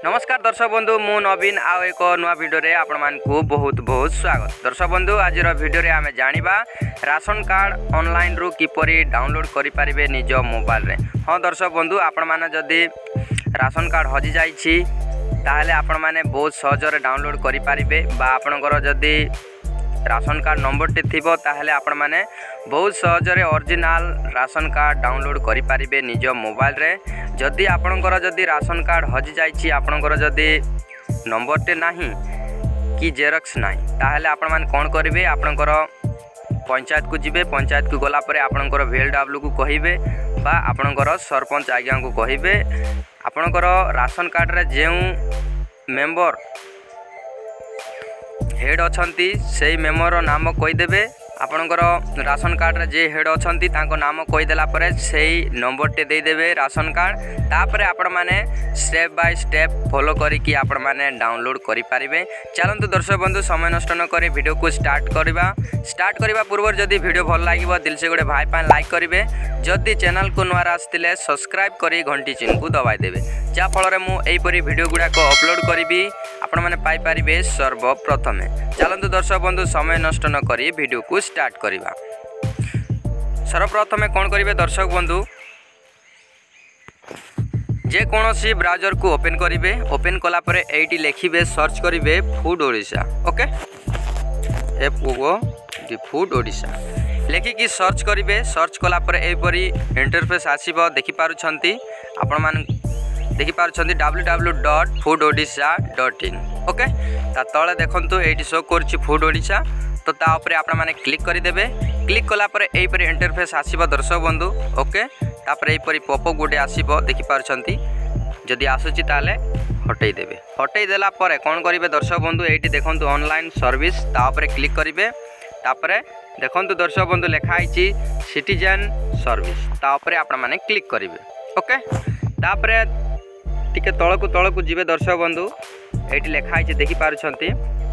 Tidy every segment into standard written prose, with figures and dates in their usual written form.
नमस्कार दर्शक बंधु मु नवीन आउ एक नुआ वीडियो रे आपण मानकु बहुत बहुत स्वागत। दर्शक बंधु आज वीडियो रे आमे जानिबा राशन कार्ड ऑनलाइन रु किपरि डाउनलोड करि परिबे निज मोबाइल रे। हां दर्शक बंधु आपण माने जदी राशन कार्ड हजि जाइछि ताहले आपण माने बहुत सहज रे डाउनलोड करि परिबे बा आपनकर जदी राशन कार्ड नंबर टी थिबो ताहले आपण माने बहुत सहज रे ओरिजिनल राशन कार्ड डाउनलोड करि परिबे निज मोबाइल रे। जदि आपनकर जदि राशन कार्ड हजि जाइछि आपनकर जदि नंबर टे नाही कि जेरक्स नाही ताहले आपण मान कोन करिवे आपनकर पंचायत को जिबे। पंचायत को गला परे आपनकर VLW को कहिबे बा आपनकर सरपंच आज्ञा को कहिबे आपनकर राशन कार्ड रे जेउ मेंबर हेड अछंती सेही मेंबर नाम कहि देबे। आपनकर राशन कार्ड रे जे हेड अछंती तांको नाम कहि देला परे सेही नंबर टे दे देबे राशन कार्ड। तापरे आपण माने स्टेप बाय स्टेप फॉलो करी कि आपण माने डाउनलोड करि पारिबे। चलंतु दर्शक बंधु समय नष्ट न करी वीडियो को स्टार्ट करबा पूर्व जदि वीडियो भल लागिबो दिल से गोटे भाई पान लाइक करिवे। जदि चैनल को नवा आस्तिले सब्सक्राइब करी घंटी चिन्ह को दबाई देबे जा फल रे मु एई परी वीडियो गुडा को अपलोड करिवि आपण माने पाई पारिबे सर्वप्रथमे। चलंतु दर्शक बंधु समय नष्ट न करी वीडियो को स्टार्ट करिबा। सर्वप्रथमे कोन करिवे दर्शक बंधु जे कोनोसी ब्राउजर को ओपन करिवे। ओपन कला परे एटी लिखिबे सर्च करिवे फूड ओडिशा। ओके FOO दी फूड ओडिशा लेखि कि सर्च करिवे। सर्च कला परे ए परी इंटरफेस आसीबो देखि पारुछंती आपण मान देखि पारुछंती www.foododisha.in। ओके ता तळे देखंतु एटी शो करछि फूड ओडिशा तो ता ऊपर आपण माने क्लिक करि देबे। क्लिक कला परे एई परी इंटरफेस आसीबो दर्शक बंधु। ओके तापरे एई परी पॉपअप गोटे आसीबो देखि पारुछंती जदि आसुछि ताले हटै देबे। हटै देला परे कोन करिवे दर्शक बंधु एटी देखंतु ऑनलाइन सर्विस ता ऊपर क्लिक करिवे। तापरे देखंतु दर्शक बंधु लेखा आइछि सिटीजन सर्विस ता ऊपर आपण माने क्लिक करिवे। ओके तापरे टिके तळकु जिवे दर्शक बंधु एटी लेखा आइछि देखि पारुछंती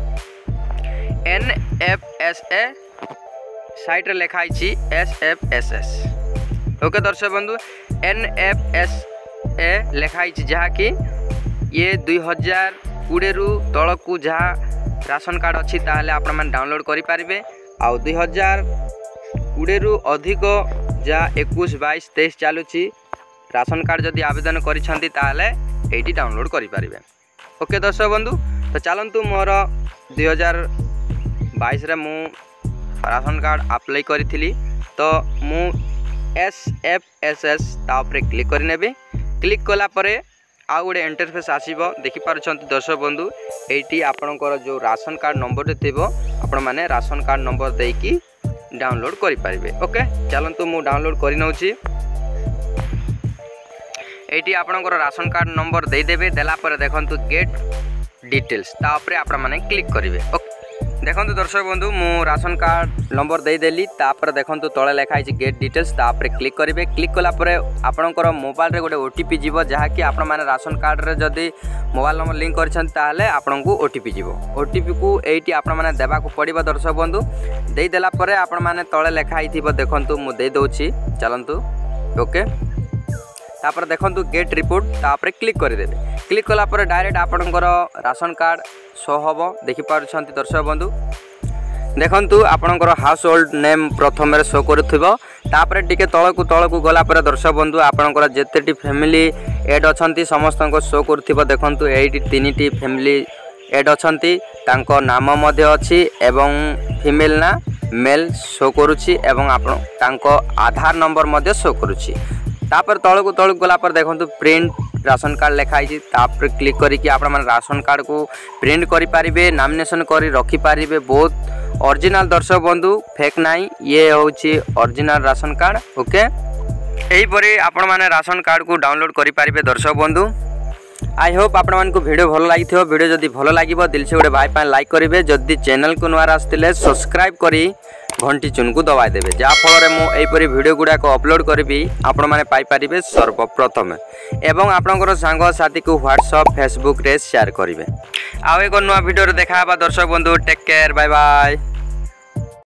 NFSA साइट रे लेखा आइछि SFSS। ओके दर्शक बंधु NFSA लेखा आइछि जहा कि ये 2020 रु तळकु जहा राशन कार्ड अछि ताहले आपण मान डाउनलोड करि पारिबे। आ 2020 रु अधिक जा 21 22 23 चालुछि राशन कार्ड जदि आवेदन करिसंती ताहले एटी डाउनलोड करि पारिबे। ओके दर्शक बंधु तो चलंतु मोर 2022 रे मु राशन कार्ड अप्लाई करिथिली तो मु SFSS ता ऊपर क्लिक करि नेबे। क्लिक कला परे आ गोटे इंटरफेस आसीबो देखि पारुछंती दर्शक बंधु एटी आपनकर जो राशन कार्ड नंबर थिबो आपण माने राशन कार्ड नंबर देकी डाउनलोड करि पारिबे। ओके चलंतु मु डाउनलोड करि नउची। एटी आपनकर राशन कार्ड नंबर दे देबे। देला परे देखंतु गेट डिटेल्स ता ऊपर आपण माने क्लिक करिवे। ओके देखंतु दर्शक बंधु मु राशन कार्ड नंबर दे देली तापर देखंतु तळे लेखा आइछि गेट डिटेल्स ता ऊपर क्लिक करिवे। क्लिक कला परे आपनकर मोबाइल रे गोटे OTP जीवो जहा कि आपण माने राशन कार्ड रे जदी मोबाइल नंबर लिंक करछन ताले आपनकु OTP जीवो। OTP को एटी आपण माने देबा को पड़िबो दर्शक बंधु। देई देला परे आपण माने तळे लेखा आइथिबो देखंतु मु दे दोछि चलंतु। ओके तापर देखंतु गेट रिपोर्ट ता ऊपर क्लिक करि देबे। क्लिक कला परे डायरेक्ट आपनकर राशन कार्ड शो होबो देखि पारुछंती दर्शक बंधु। देखंतु आपनकर हाउस होल्ड नेम प्रथम रे शो करथिबो तापर टिके तळकु गला परे दर्शक बंधु आपनकर जेतेटी फैमिली ऐड अछंती समस्त को शो करथिबो। देखंतु एटी तीनिटी फैमिली ऐड अछंती तांको नाम मध्ये अछि एवं फीमेल ना मेल शो करूछि एवं आपन तांको आधार नंबर मध्ये शो करूछि। तापर तळकु गला पर देखंतु प्रिंट राशन कार्ड लेखा आइछि तापर क्लिक करी कि आपण मन राशन कार्ड को प्रिंट करि पारिबे नॉमिनेशन करी रखि पारिबे। बहुत ओरिजिनल दर्शक बंधु फेक नाही ये होछि ओरिजिनल राशन कार्ड। ओके एही परी आपण माने राशन कार्ड को डाउनलोड करि पारिबे दर्शक बंधु। आई होप आपण मन को वीडियो भलो लागिथियो। वीडियो जदी भलो लागिबो दिल से गोटे भाई पान लाइक करिवे। जदी चैनल को नवा आस्तिले सब्सक्राइब करी घंटी चिन्ह को दबाई देबे जा फल रे मु एई परी वीडियो गुडा को अपलोड करबी आपण माने पाई परिबे सर्वप्रथम एवं आपनकर संग साथी को WhatsApp Facebook रे शेयर करिवे। आ एक नुवा वीडियो रे देखा बा दर्शक बंधु टेक केयर बाय बाय।